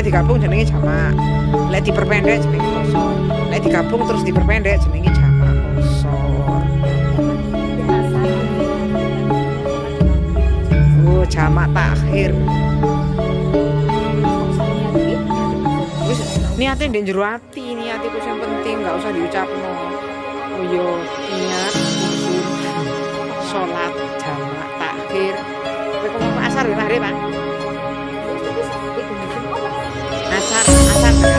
digabung jenenge jamak. Lek diperpendek jenenge qasar. Lek digabung terus diperpendek jenenge jamak qasar. Oh, jamak takhir. Wis niate ndek jero ati, niate ku sing penting, enggak usah diucapno. Oh yo, niat usul salat jamak takhir. Kowe ngomong asar yo mari, Pak. Asar